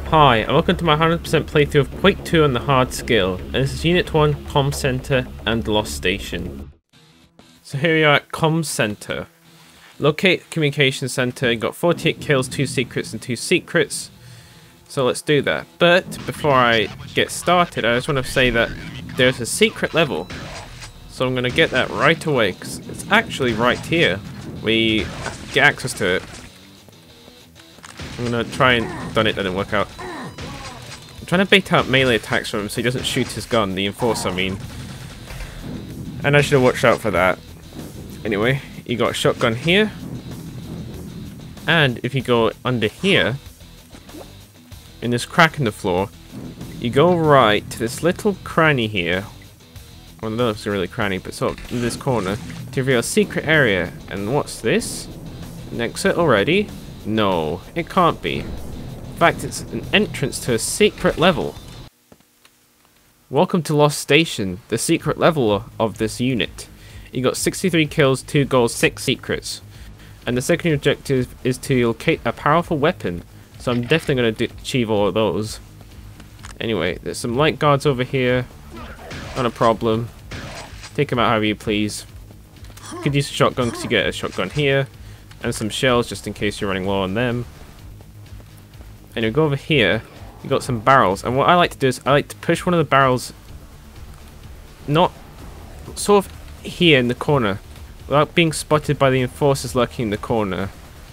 Hi, and welcome to my 100% playthrough of Quake II on the hard skill, and this is Unit 1, Comm Center and Lost Station. So here we are at Comm Center. Locate Communication Center, you got 48 kills, 2 secrets and 2 secrets. So let's do that. But before I get started, I just want to say that there's a secret level. So I'm going to get that right away, because it's actually right here. We get access to it. I'm going to try and... Done it, didn't work out. I'm trying to bait out melee attacks from him so he doesn't shoot his gun, the enforcer I mean. And I should have watched out for that. Anyway, you got a shotgun here. And if you go under here, in this crack in the floor, you go right to this little cranny here. Well, that looks really cranny, but sort of in this corner, to reveal a secret area. And what's this? An exit already? No, it can't be. In fact, it's an entrance to a secret level. Welcome to Lost Station, the secret level of this unit. You got 63 kills, 2 goals, 6 secrets. And the second objective is to locate a powerful weapon. So I'm definitely going to achieve all of those. Anyway, there's some light guards over here. Not a problem. Take them out however you please. You could use a shotgun because you get a shotgun here. And some shells just in case you're running low on them. And you go over here, you got some barrels. And what I like to do is I like to push one of the barrels not sort of here in the corner without being spotted by the enforcers lurking in the corner.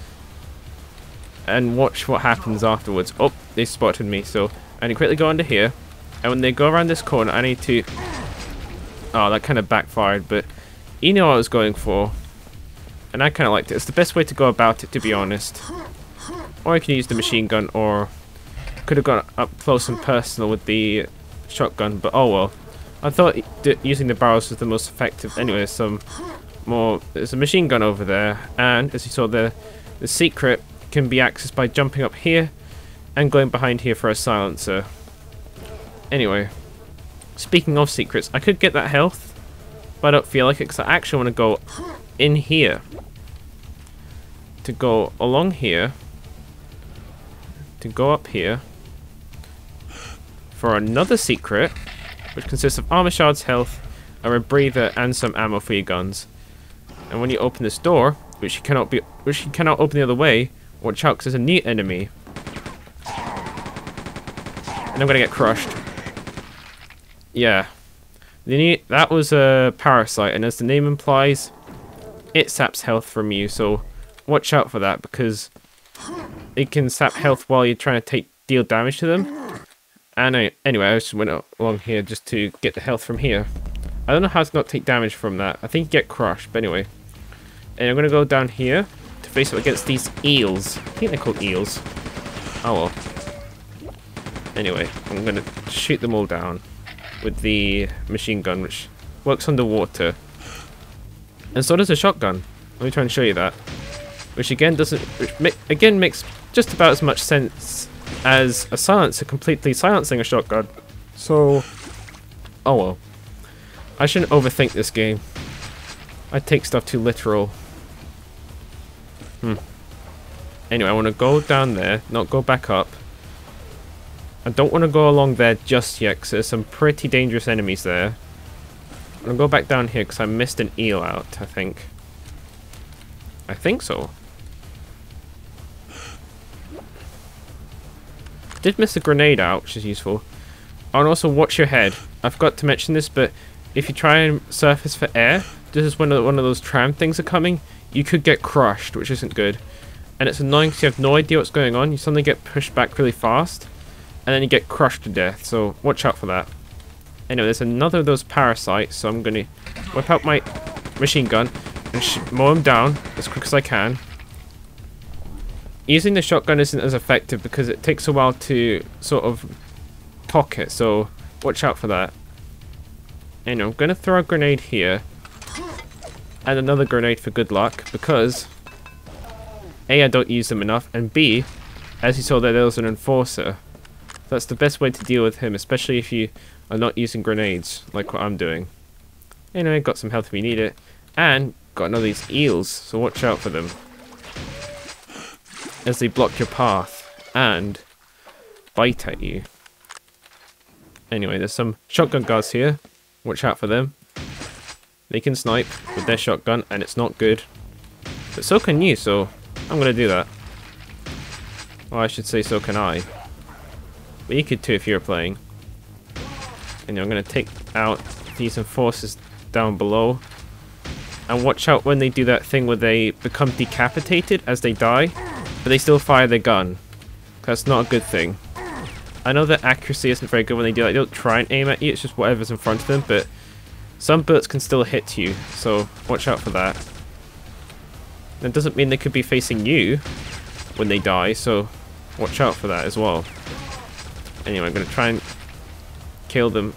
And watch what happens afterwards. Oh, they spotted me, so I need to quickly go under here. And when they go around this corner, I need to... Oh, that kind of backfired, but you know what I was going for. And I kind of liked it. It's the best way to go about it, to be honest. Or I can use the machine gun, or could have gone up close and personal with the shotgun, but oh well. I thought using the barrels was the most effective. Anyway, there's a machine gun over there, and as you saw there, the secret can be accessed by jumping up here and going behind here for a silencer. Anyway, speaking of secrets, I could get that health, but I don't feel like it because I actually want to go in here. To go along here. To go up here. For another secret, which consists of armor shards, health, a rebreather, and some ammo for your guns. And when you open this door, which you cannot open the other way, watch out because there's a neat enemy. And I'm gonna get crushed. Yeah. That was a parasite, and as the name implies, it saps health from you, so watch out for that, because it can sap health while you're trying to deal damage to them. And anyway, I just went along here just to get the health from here. I don't know how to not take damage from that. I think you get crushed, but anyway. And I'm going to go down here to face up against these eels. I think they're called eels. Oh well. Anyway, I'm going to shoot them all down with the machine gun, which works underwater. And so does a shotgun. Let me try and show you that. Which again makes just about as much sense as a silencer completely silencing a shotgun. So, oh well. I shouldn't overthink this game. I take stuff too literal. Anyway, I want to go down there, not go back up. I don't want to go along there just yet because there's some pretty dangerous enemies there. I'm going to go back down here because I missed an eel out, I think. I think so. Did miss a grenade out, which is useful. Oh, and also watch your head. I forgot to mention this, but if you try and surface for air, just as one of those tram things are coming, you could get crushed, which isn't good. And it's annoying because you have no idea what's going on. You suddenly get pushed back really fast, and then you get crushed to death, so watch out for that. Anyway, there's another of those parasites, so I'm going to whip out my machine gun and mow him down as quick as I can. Using the shotgun isn't as effective because it takes a while to sort of cock it, so watch out for that. And I'm going to throw a grenade here and another grenade for good luck because A, I don't use them enough, and B, as you saw there was an enforcer. That's the best way to deal with him, especially if you are not using grenades like what I'm doing. Anyway, got some health if you need it, and got another of these eels, so watch out for them as they block your path. And bite at you. Anyway, there's some shotgun guards here. Watch out for them. They can snipe with their shotgun, and it's not good. But so can you, so I'm gonna do that. Well, I should say so can I. But you could too if you're playing. And I'm gonna take out these enforcers down below. And watch out when they do that thing where they become decapitated as they die, but they still fire their gun. That's not a good thing. I know that accuracy isn't very good when they do that. They don't try and aim at you, it's just whatever's in front of them, but some bullets can still hit you, so watch out for that. That doesn't mean they could be facing you when they die, so watch out for that as well. Anyway, I'm going to try and kill them.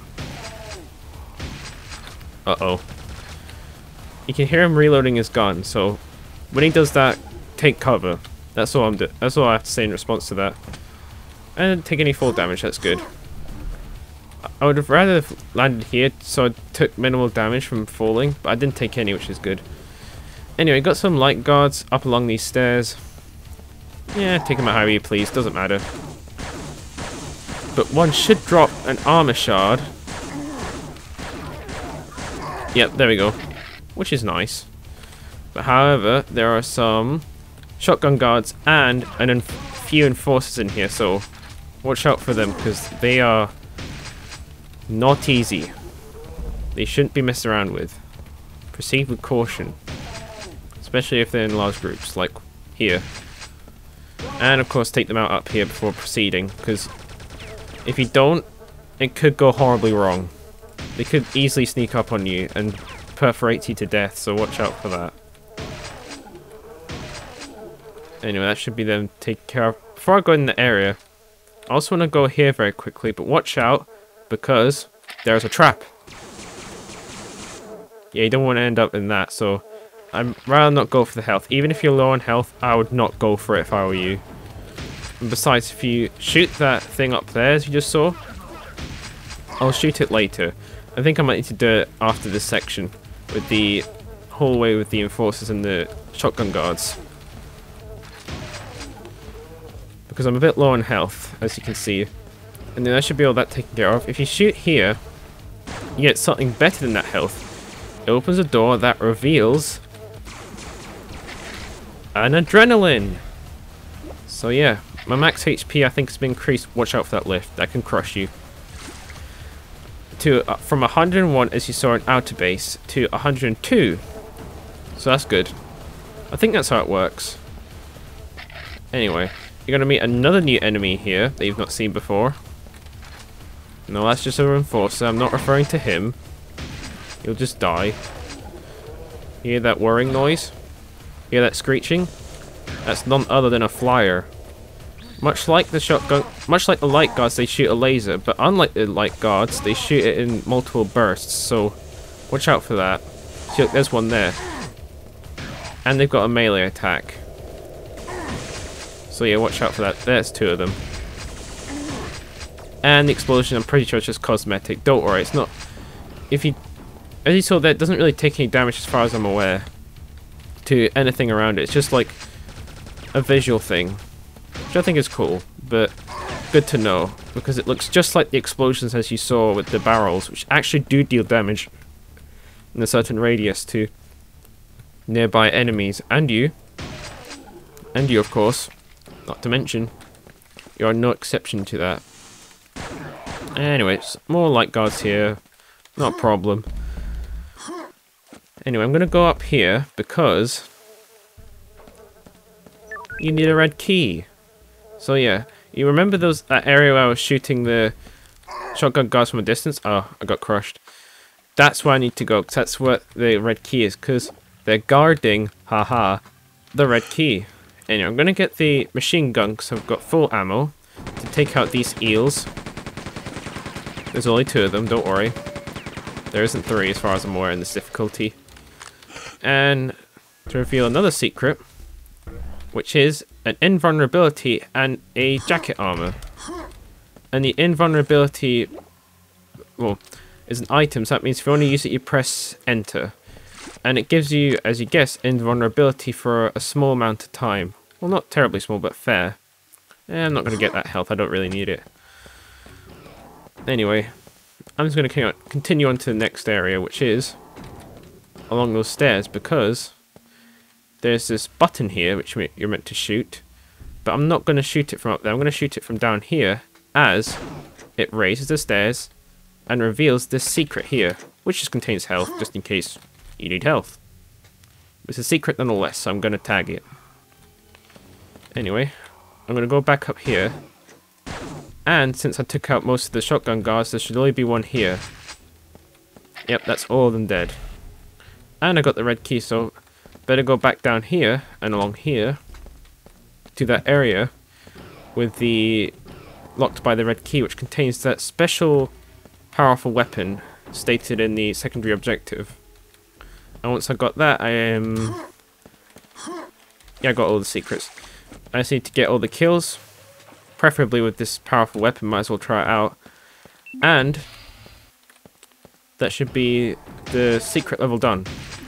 Uh-oh. You can hear him reloading his gun, so when he does that, take cover. That's all that's all I have to say in response to that. I didn't take any fall damage, that's good. I would have rather have landed here so I took minimal damage from falling, but I didn't take any, which is good. Anyway, got some light guards up along these stairs. Yeah, take them out however you please, doesn't matter. But one should drop an armor shard. Yep, there we go. Which is nice. But however, there are some shotgun guards and a few enforcers in here, so watch out for them because they are not easy. They shouldn't be messed around with. Proceed with caution. Especially if they're in large groups, like here. And of course take them out up here before proceeding, because if you don't, it could go horribly wrong. They could easily sneak up on you and perforate you to death, so watch out for that. Anyway, that should be them taken care of. Before I go in the area, I also want to go here very quickly, but watch out, because there's a trap. Yeah, you don't want to end up in that, so I'd rather not go for the health. Even if you're low on health, I would not go for it if I were you. And besides, if you shoot that thing up there, as you just saw, I'll shoot it later. I think I might need to do it after this section, with the whole way with the enforcers and the shotgun guards. Because I'm a bit low on health, as you can see. And then I should be all that taken care of. If you shoot here, you get something better than that health. It opens a door that reveals an adrenaline. So yeah, my max HP I think has been increased. Watch out for that lift, that can crush you. To from 101 as you saw in outer base to 102. So that's good. I think that's how it works. Anyway, you're gonna meet another new enemy here that you've not seen before. No, that's just a enforcer. I'm not referring to him. He'll just die. Hear that whirring noise? Hear that screeching? That's none other than a flyer. Much like the shotgun, much like the light guards, they shoot a laser, but unlike the light guards, they shoot it in multiple bursts. So, watch out for that. See, look, there's one there, and they've got a melee attack. So yeah, watch out for that. There's two of them. And the explosion, I'm pretty sure it's just cosmetic. Don't worry, it's not. If you, as you saw, that doesn't really take any damage as far as I'm aware to anything around it. It's just like a visual thing, which I think is cool, but good to know because it looks just like the explosions as you saw with the barrels, which actually do deal damage in a certain radius to nearby enemies and you of course, not to mention you are no exception to that. Anyways, more light guards here, not a problem. Anyway, I'm gonna go up here because you need a red key. So yeah, you remember that area where I was shooting the shotgun guards from a distance? Oh, I got crushed. That's where I need to go, because that's what the red key is, because they're guarding, haha, the red key. Anyway, I'm gonna get the machine gun, because I've got full ammo, to take out these eels. There's only two of them, don't worry. There isn't three as far as I'm aware in this difficulty. And to reveal another secret, which is an invulnerability and a jacket armor. And the invulnerability, well, is an item, so that means if you want to use it, you press enter. And it gives you, as you guess, invulnerability for a small amount of time. Well, not terribly small, but fair. I'm not going to get that health. I don't really need it. Anyway, I'm just going to continue on to the next area, which is along those stairs, because there's this button here which you're meant to shoot. But I'm not going to shoot it from up there. I'm going to shoot it from down here as it raises the stairs and reveals this secret here, which just contains health, just in case you need health. It's a secret nonetheless, so I'm going to tag it. Anyway, I'm going to go back up here. And since I took out most of the shotgun guards, there should only be one here. Yep, that's all of them dead. And I got the red key, so better go back down here and along here to that area with the locked by the red key, which contains that special powerful weapon stated in the secondary objective. And once I got that, I got all the secrets. I just need to get all the kills, preferably with this powerful weapon. Might as well try it out. And that should be the secret level done.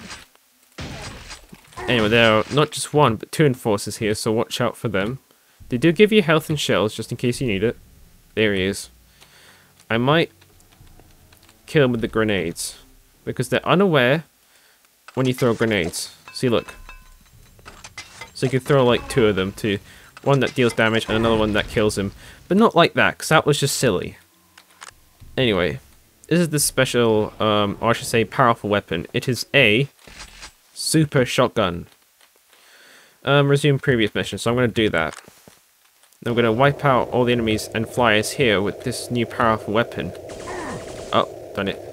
Anyway, there are not just one, but two enforcers here, so watch out for them. They do give you health and shells, just in case you need it. There he is. I might kill him with the grenades, because they're unaware when you throw grenades. See, look. So you can throw like two of them, to one that deals damage and another one that kills him. But not like that, because that was just silly. Anyway, this is the special, or I should say powerful weapon. It is a super shotgun. Resume previous mission, so I'm going to do that. I'm going to wipe out all the enemies and flyers here with this new powerful weapon. Oh, done it.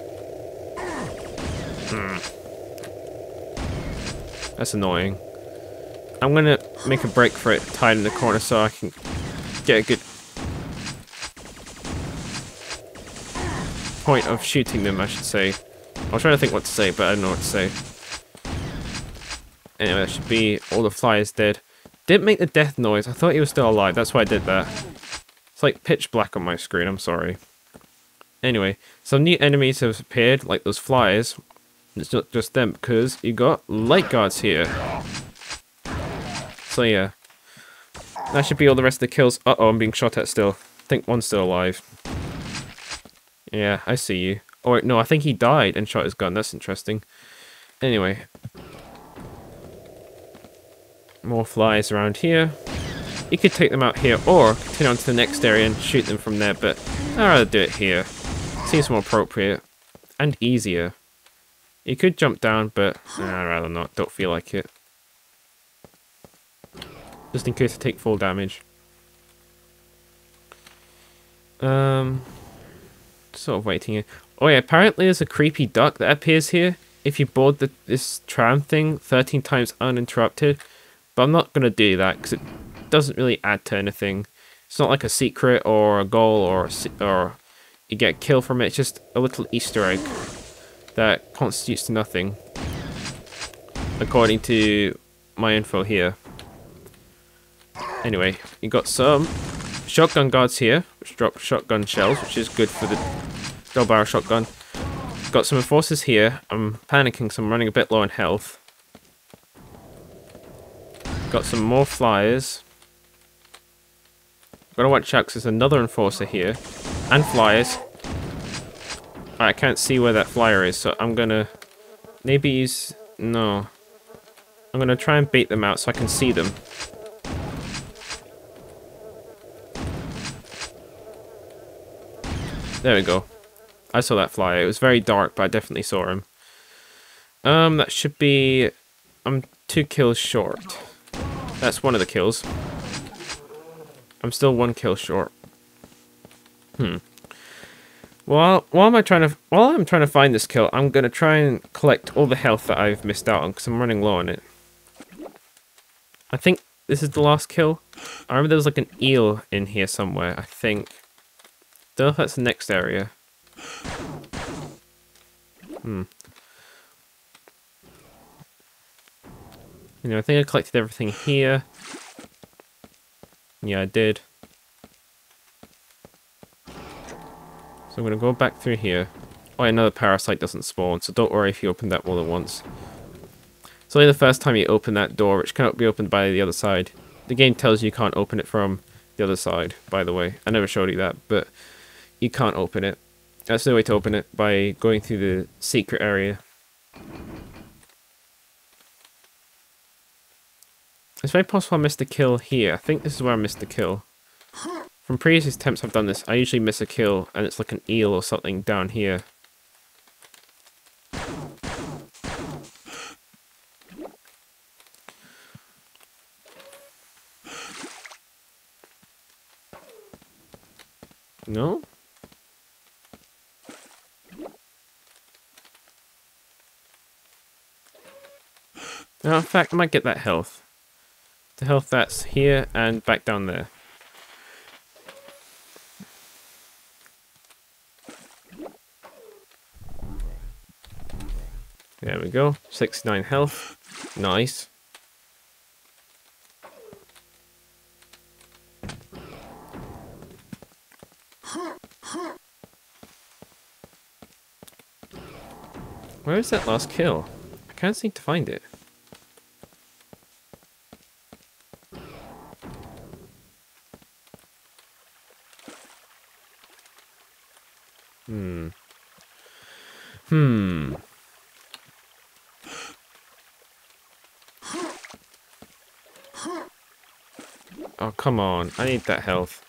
That's annoying. I'm going to make a break for it, tied in the corner, so I can get a good point of shooting them, I should say. I was trying to think what to say, but I don't know what to say. Anyway, that should be all the flyers dead. Didn't make the death noise. I thought he was still alive. That's why I did that. It's like pitch black on my screen. I'm sorry. Anyway, some new enemies have appeared, like those flyers. It's not just them, because you got light guards here. So yeah. That should be all the rest of the kills. Uh-oh, I'm being shot at still. I think one's still alive. Yeah, I see you. Oh wait, no, I think he died and shot his gun. That's interesting. Anyway. More flies around here. You could take them out here or continue on to the next area and shoot them from there, but I'd rather do it here. Seems more appropriate and easier. You could jump down, but I'd rather not. Don't feel like it. Just in case I take full damage. Sort of waiting here. Oh yeah, apparently there's a creepy duck that appears here if you board this tram thing 13 times uninterrupted. But I'm not going to do that because it doesn't really add to anything. It's not like a secret or a goal or you get a kill from it. It's just a little Easter egg that constitutes to nothing, according to my info here. Anyway, you got some shotgun guards here, which drop shotgun shells, which is good for the double barrel shotgun. Got some enforcers here. I'm panicking, so I'm running a bit low on health. Got some more flyers. Gotta watch out because there's another enforcer here. And flyers. I can't see where that flyer is, so I'm gonna maybe use... No. I'm gonna try and bait them out so I can see them. There we go. I saw that flyer. It was very dark, but I definitely saw him. That should be... I'm 2 kills short. That's one of the kills. I'm still 1 kill short. Well, while I'm trying to find this kill, I'm gonna try and collect all the health that I've missed out on because I'm running low on it. I think this is the last kill. I remember there was like an eel in here somewhere. I think. Don't know if that's the next area. You know, I think I collected everything here. Yeah, I did. So I'm going to go back through here. Oh, another parasite doesn't spawn, so don't worry if you open that more than once. It's only the first time you open that door, which cannot be opened by the other side. The game tells you can't open it from the other side, by the way. I never showed you that, but you can't open it. That's the way to open it, by going through the secret area. It's very possible I missed a kill here. I think this is where I missed the kill. From previous attempts I've done this, I usually miss a kill, and it's like an eel or something down here. No? No, in fact, I might get that health. The health that's here and back down there. There we go. 69 health. Nice. Where is that last kill? I can't seem to find it. Oh, come on. I need that health.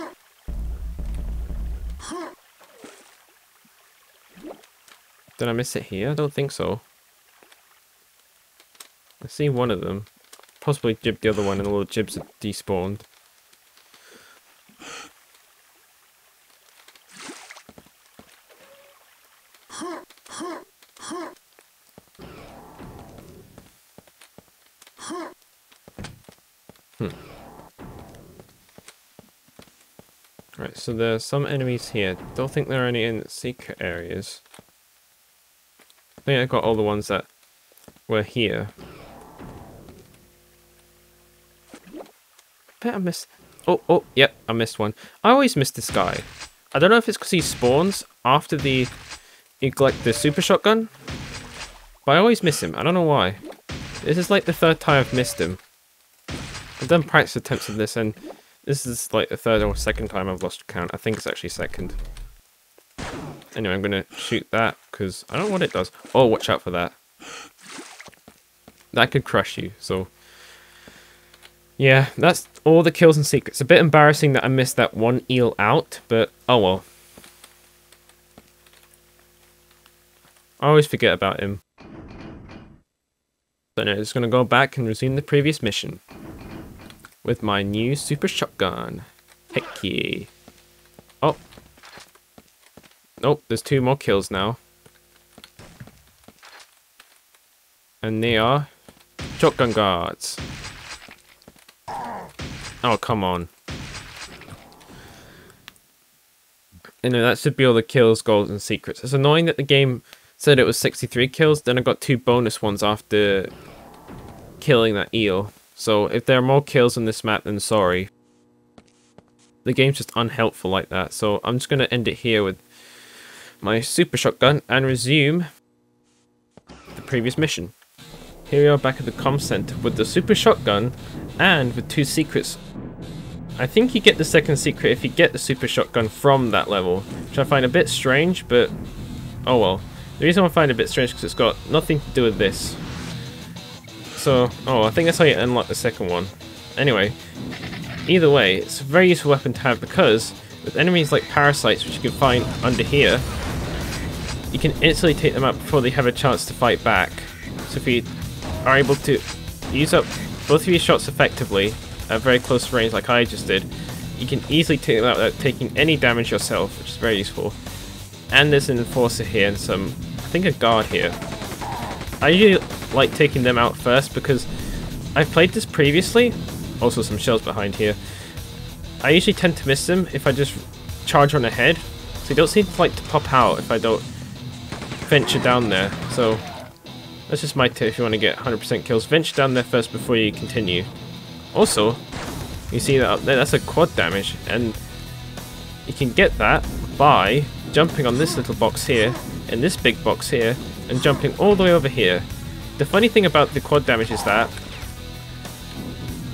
Did I miss it here? I don't think so. I see one of them. Possibly jibbed the other one and all the jibs have despawned. Right, so there's some enemies here. Don't think there are any in secret areas. I think I got all the ones that were here. Bet I missed... Oh, yep, I missed one. I always miss this guy. I don't know if it's because he spawns after you collect the super shotgun, but I always miss him. I don't know why. This is like the third time I've missed him. I've done practice attempts of this, and this is like the third or second time I've lost count. I think it's actually second. Anyway, I'm going to shoot that, because I don't know what it does. Oh, watch out for that. That could crush you, so... Yeah, that's all the kills and secrets. A bit embarrassing that I missed that one eel out, but oh well. I always forget about him. So now I'm just going to go back and resume the previous mission. With my new super shotgun. Heck yeah. Oh. Nope, there's 2 more kills now. And they are shotgun guards. Oh, come on. You know, that should be all the kills, goals, and secrets. It's annoying that the game said it was 63 kills, then I got 2 bonus ones after killing that eel. So if there are more kills on this map, then sorry. The game's just unhelpful like that, so I'm just going to end it here with my super shotgun and resume the previous mission. Here we are back at the Comm Center with the super shotgun and with 2 secrets. I think you get the second secret if you get the super shotgun from that level, which I find a bit strange, but oh well. The reason I find it a bit strange is because it's got nothing to do with this. So, oh, I think that's how you unlock the second one. Anyway, either way, it's a very useful weapon to have because with enemies like parasites, which you can find under here, you can instantly take them out before they have a chance to fight back. So if you are able to use up both of your shots effectively at very close range like I just did, you can easily take them out without taking any damage yourself, which is very useful. And there's an enforcer here and some, I think a guard here. I usually like taking them out first because I've played this previously, also some shells behind here. I usually tend to miss them if I just charge on ahead, so they don't seem to like to pop out if I don't venture down there. So that's just my tip if you want to get 100% kills. Venture down there first before you continue. Also, you see that up there, that's a quad damage, and you can get that by jumping on this little box here, and this big box here, and jumping all the way over here. The funny thing about the quad damage is that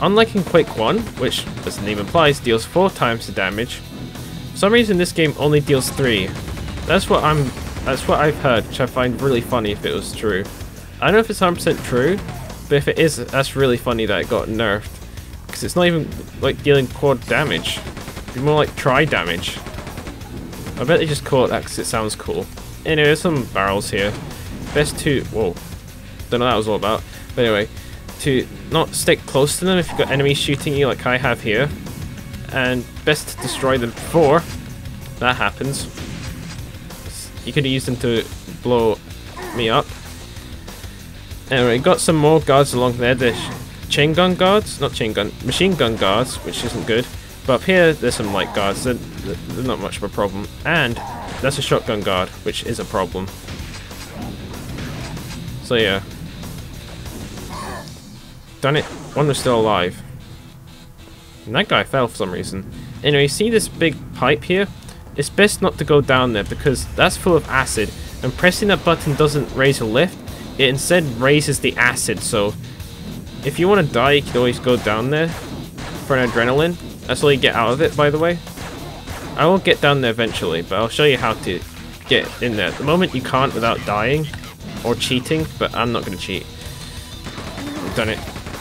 unlike in Quake 1, which, as the name implies, deals 4 times the damage, for some reason this game only deals 3. That's what I've heard, which I find really funny if it was true. I don't know if it's 100% true, but if it is, that's really funny that it got nerfed. Because it's not even like dealing quad damage. It'd be more like tri damage. I bet they just call it that because it sounds cool. Anyway, there's some barrels here. Best to... Whoa. Don't know what that was all about. But anyway, to not stick close to them if you've got enemies shooting you like I have here. And best to destroy them before that happens. You could have used them to blow me up. Anyway, got some more guards along there. The chain gun guards, not chain gun, machine gun guards, which isn't good. But up here, there's some light guards. They're not much of a problem. And that's a shotgun guard, which is a problem. So yeah. Done it. One was still alive. And that guy fell for some reason. Anyway, see this big pipe here? It's best not to go down there because that's full of acid. And pressing that button doesn't raise a lift. It instead raises the acid. So if you want to die, you can always go down there for an adrenaline. That's all you get out of it, by the way. I will get down there eventually, but I'll show you how to get in there. At the moment, you can't without dying or cheating, but I'm not going to cheat. I've done it.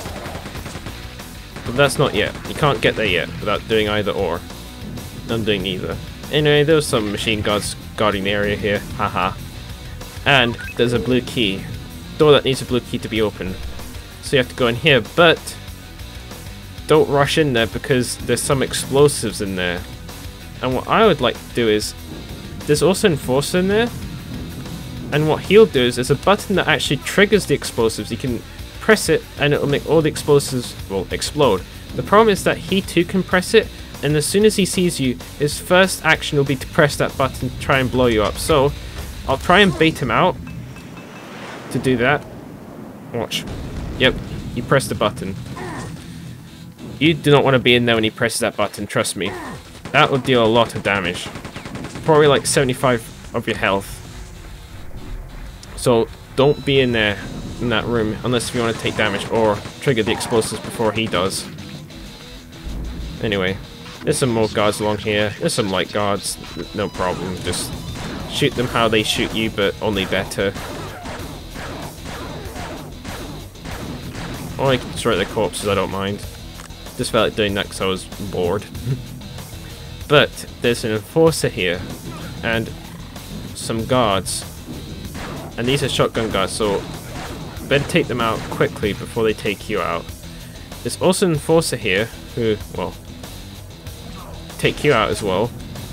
But that's not yet. You can't get there yet without doing either or. I'm doing neither. Anyway, there's some machine guards guarding the area here. Haha. And there's a blue key. Door that needs a blue key to be opened. So you have to go in here, but don't rush in there because there's some explosives in there. And what I would like to do is, there's also an enforcer in there. And what he'll do is, there's a button that actually triggers the explosives. You can press it and it'll make all the explosives, well, explode. The problem is that he too can press it, and as soon as he sees you, his first action will be to press that button to try and blow you up. So I'll try and bait him out to do that. Watch. Yep, he pressed the button. You do not want to be in there when he presses that button, trust me. That will deal a lot of damage. Probably like 75 of your health. So don't be in there, in that room, unless if you want to take damage or trigger the explosives before he does. Anyway, there's some more guards along here. There's some light guards, no problem. Just shoot them how they shoot you, but only better. Or I can destroy their corpses, I don't mind. Just felt like doing that because I was bored. But there's an enforcer here, and some guards. And these are shotgun guards, so better take them out quickly before they take you out. There's also an enforcer here, who, well, take you out as well.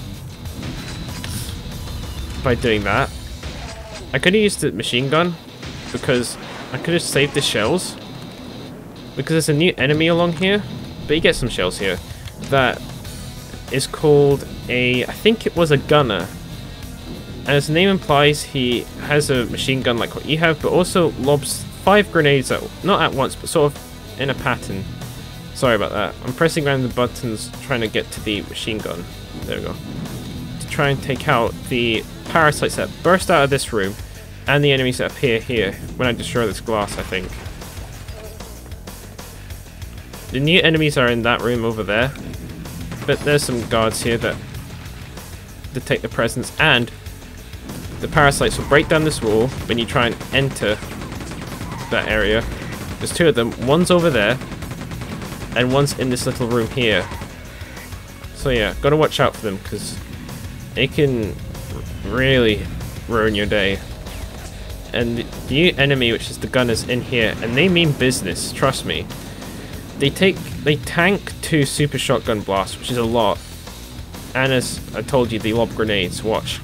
By doing that. I could have used the machine gun, because I could have saved the shells. Because there's a new enemy along here, but you get some shells here, that is called a, I think it was a gunner. And as the name implies, he has a machine gun like what you have, but also lobs 5 grenades, not at once, but sort of in a pattern. Sorry about that. I'm pressing around the buttons trying to get to the machine gun. There we go. To try and take out the parasites that burst out of this room, and the enemies that appear here when I destroy this glass, I think. The new enemies are in that room over there, but there's some guards here that detect the presence, and the parasites will break down this wall when you try and enter that area. There's 2 of them. One's over there, and one's in this little room here. So yeah, gotta watch out for them, because they can really ruin your day. And the new enemy, which is the gunners, in here, and they mean business, trust me. They tank 2 super shotgun blasts, which is a lot. And as I told you, they lob grenades, watch.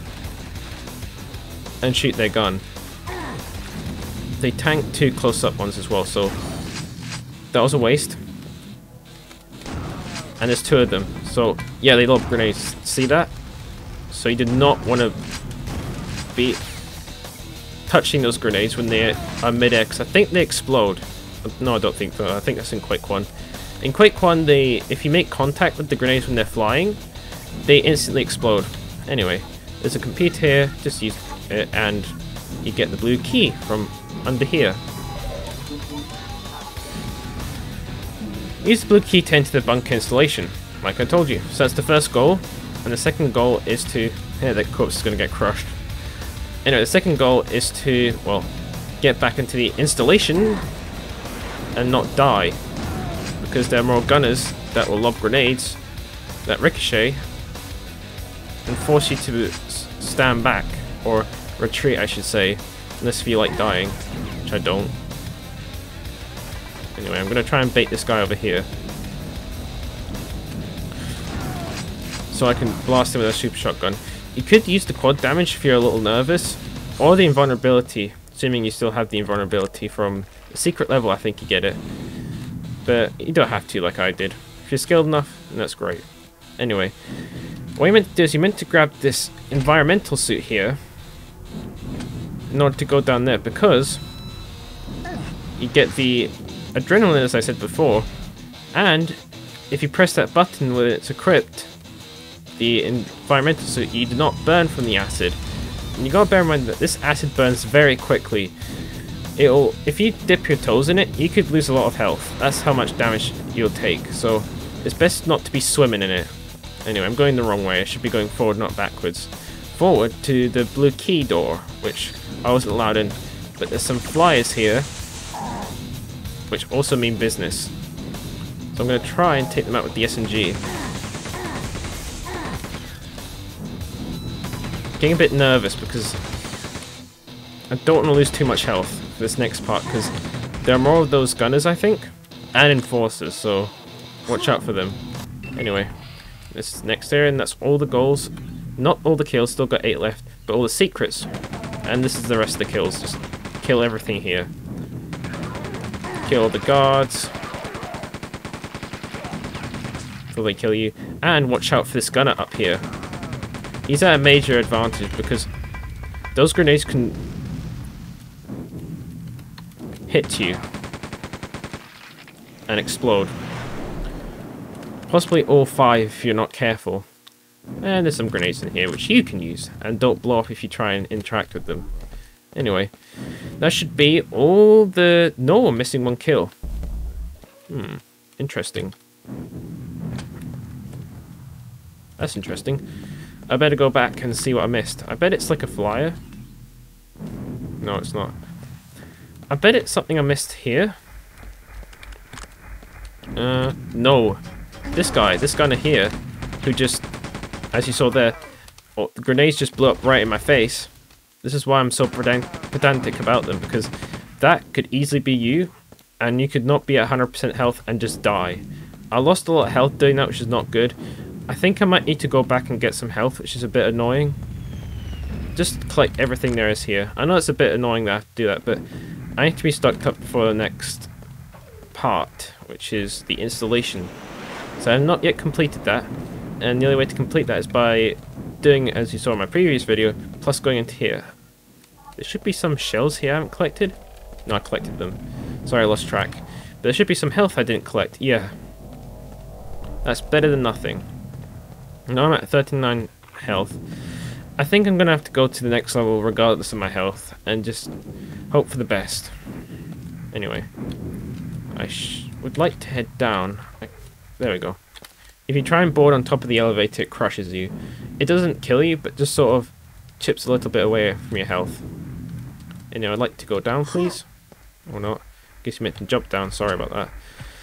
And shoot their gun. They tank 2 close-up ones as well, so that was a waste. And there's 2 of them, so yeah, they lob grenades. See that? So you did not want to be touching those grenades when they are mid-air, because I think they explode. No, I don't think so. I think that's in Quake 1. In Quake 1, if you make contact with the grenades when they're flying, they instantly explode. Anyway, there's a computer here, just use it, and you get the blue key from under here. Use the blue key to enter the bunker installation, like I told you. So that's the first goal, and the second goal is to... Yeah, that corpse is going to get crushed. Anyway, the second goal is to, well, get back into the installation and not die. Because there are more gunners that will lob grenades that ricochet and force you to stand back, or retreat I should say, unless you feel like dying, which I don't. Anyway, I'm going to try and bait this guy over here so I can blast him with a super shotgun. You could use the quad damage if you're a little nervous, or the invulnerability, assuming you still have the invulnerability from the secret level. I think you get it, but you don't have to like I did. If you're skilled enough, then that's great. Anyway, what you meant to do is you meant to grab this environmental suit here in order to go down there, because you get the adrenaline, as I said before, and if you press that button when it's equipped, the environmental suit, you do not burn from the acid. And you gotta bear in mind that this acid burns very quickly. If you dip your toes in it, you could lose a lot of health. That's how much damage you'll take, so it's best not to be swimming in it. Anyway, I'm going the wrong way. I should be going forward, not backwards. Forward to the blue key door, which I wasn't allowed in, but there's some flyers here, which also mean business. So I'm going to try and take them out with the SMG. Getting a bit nervous because I don't want to lose too much health for this next part, because there are more of those gunners, I think, and enforcers, so watch out for them. Anyway, this next area, and that's all the goals. Not all the kills, still got 8 left, but all the secrets. And this is the rest of the kills. Just kill everything here. Kill all the guards before they kill you. And watch out for this gunner up here. He's at a major advantage because those grenades can hit you and explode. Possibly all 5 if you're not careful. And there's some grenades in here which you can use, and don't blow up if you try and interact with them. Anyway, that should be all the... No, I'm missing 1 kill. Interesting. That's interesting. I better go back and see what I missed. I bet it's like a flyer. No, it's not. I bet it's something I missed here. No. This gunner here, who just, as you saw there, the grenades just blew up right in my face. This is why I'm so pedantic about them, because that could easily be you, and you could not be at 100% health and just die. I lost a lot of health doing that, which is not good. I think I might need to go back and get some health, which is a bit annoying. Just collect everything there is here. I know it's a bit annoying that I have to do that, but I need to be stocked up for the next part, which is the installation. So I have not yet completed that, and the only way to complete that is by doing, as you saw in my previous video, plus going into here. There should be some shells here I haven't collected. No, I collected them. Sorry, I lost track. But there should be some health I didn't collect. Yeah. That's better than nothing. Now I'm at 39 health. I think I'm going to have to go to the next level regardless of my health, and just hope for the best. Anyway, I would like to head down. There we go. If you try and board on top of the elevator, it crushes you. It doesn't kill you, but just sort of chips a little bit away from your health. Anyway, I'd like to go down, please. Or not. Guess you meant to jump down, sorry about that.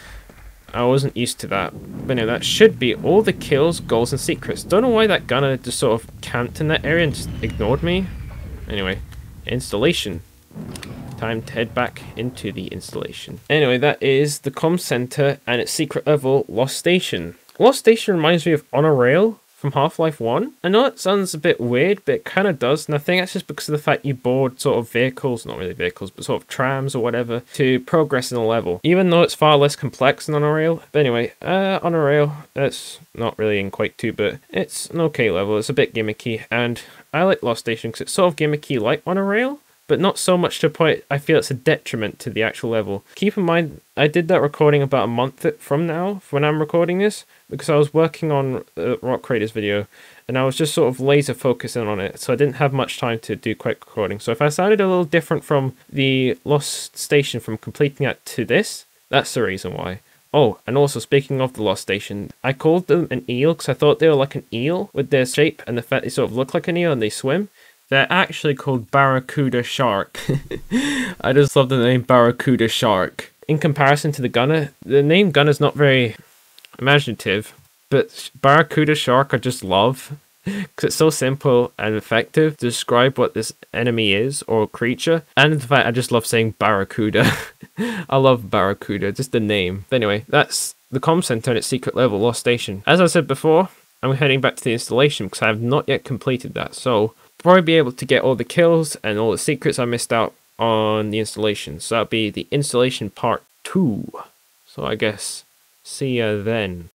I wasn't used to that. But anyway, that should be all the kills, goals, and secrets. Don't know why that gunner just sort of camped in that area and just ignored me. Anyway, installation. Time to head back into the installation. Anyway, that is the Comm Center and its secret level, Lost Station. Lost Station reminds me of On a Rail from Half-Life 1. I know it sounds a bit weird, but it kind of does, and I think that's just because of the fact you board sort of vehicles, not really vehicles, but sort of trams or whatever, to progress in a level. Even though it's far less complex than On a Rail. But anyway, On a Rail, that's not really in Quake II, but it's an okay level. It's a bit gimmicky, and I like Lost Station because it's sort of gimmicky like On a Rail, but not so much to a point I feel it's a detriment to the actual level. Keep in mind, I did that recording about a month from now, when I'm recording this, because I was working on Rock Raiders video, and I was just sort of laser focusing on it, so I didn't have much time to do quick recording. So if I sounded a little different from the Lost Station from completing that to this, that's the reason why. Oh, and also speaking of the lost station, I called them an eel because I thought they were like an eel with their shape and the fact they sort of look like an eel and they swim. They're actually called Barracuda Shark. I just love the name Barracuda Shark. In comparison to the gunner, the name gunner is not very imaginative, but Barracuda Shark I just love. Because it's so simple and effective to describe what this enemy is or creature. And in fact, I just love saying Barracuda. I love Barracuda, just the name. But anyway, that's the Comm Center and its secret level, Lost Station. As I said before, I'm heading back to the installation because I have not yet completed that. So, probably be able to get all the kills and all the secrets I missed out on the installation. So that'll be the installation part 2. So I guess, see ya then.